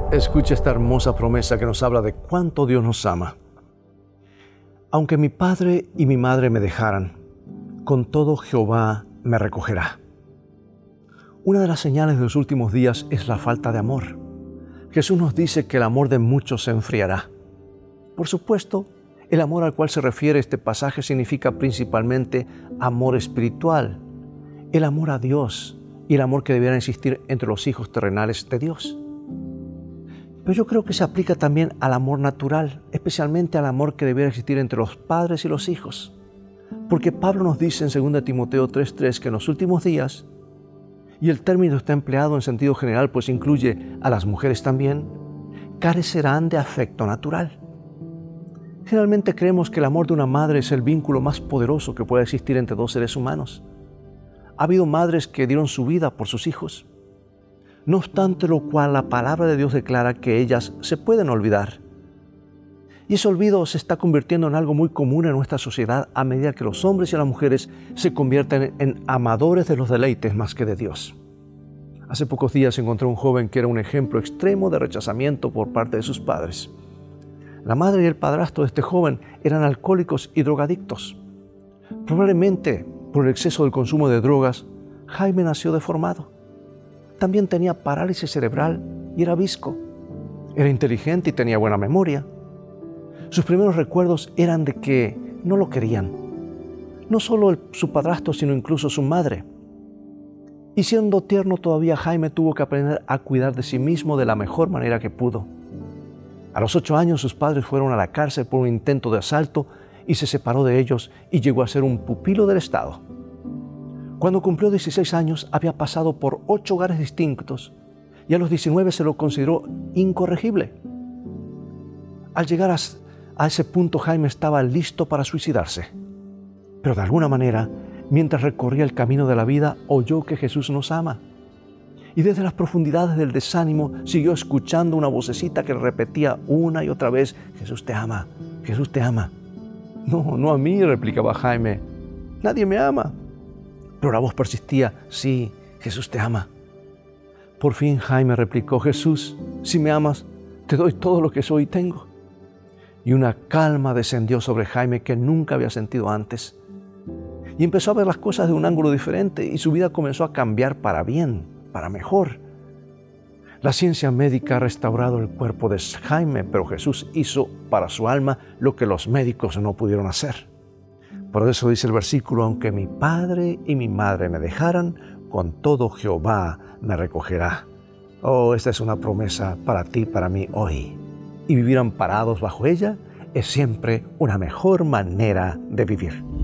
Escucha esta hermosa promesa que nos habla de cuánto Dios nos ama. Aunque mi padre y mi madre me dejaran, con todo Jehová me recogerá. Una de las señales de los últimos días es la falta de amor. Jesús nos dice que el amor de muchos se enfriará. Por supuesto, el amor al cual se refiere este pasaje significa principalmente amor espiritual, el amor a Dios y el amor que debiera existir entre los hijos terrenales de Dios. Pero yo creo que se aplica también al amor natural, especialmente al amor que debiera existir entre los padres y los hijos. Porque Pablo nos dice en 2 Timoteo 3:3 que en los últimos días, y el término está empleado en sentido general, pues incluye a las mujeres también, carecerán de afecto natural. Generalmente creemos que el amor de una madre es el vínculo más poderoso que puede existir entre dos seres humanos. Ha habido madres que dieron su vida por sus hijos. No obstante lo cual, la palabra de Dios declara que ellas se pueden olvidar. Y ese olvido se está convirtiendo en algo muy común en nuestra sociedad a medida que los hombres y las mujeres se convierten en amadores de los deleites más que de Dios. Hace pocos días encontré un joven que era un ejemplo extremo de rechazamiento por parte de sus padres. La madre y el padrastro de este joven eran alcohólicos y drogadictos. Probablemente por el exceso del consumo de drogas, Jaime nació deformado. También tenía parálisis cerebral y era visco. Era inteligente y tenía buena memoria. Sus primeros recuerdos eran de que no lo querían. No solo su padrastro, sino incluso su madre. Y siendo tierno todavía, Jaime tuvo que aprender a cuidar de sí mismo de la mejor manera que pudo. A los 8 años sus padres fueron a la cárcel por un intento de asalto y se separó de ellos y llegó a ser un pupilo del Estado. Cuando cumplió 16 años había pasado por 8 hogares distintos y a los 19 se lo consideró incorregible. Al llegar a ese punto, Jaime estaba listo para suicidarse. Pero de alguna manera, mientras recorría el camino de la vida, oyó que Jesús nos ama. Y desde las profundidades del desánimo siguió escuchando una vocecita que repetía una y otra vez: Jesús te ama, Jesús te ama. No a mí, replicaba Jaime, nadie me ama. Pero la voz persistía: sí, Jesús te ama. Por fin Jaime replicó: Jesús, si me amas, te doy todo lo que soy y tengo. Y una calma descendió sobre Jaime que nunca había sentido antes. Y empezó a ver las cosas de un ángulo diferente y su vida comenzó a cambiar para bien, para mejor. La ciencia médica ha restaurado el cuerpo de Jaime, pero Jesús hizo para su alma lo que los médicos no pudieron hacer. Por eso dice el versículo: aunque mi padre y mi madre me dejaran, con todo Jehová me recogerá. Oh, esta es una promesa para ti, para mí hoy. Y vivir amparados bajo ella es siempre una mejor manera de vivir.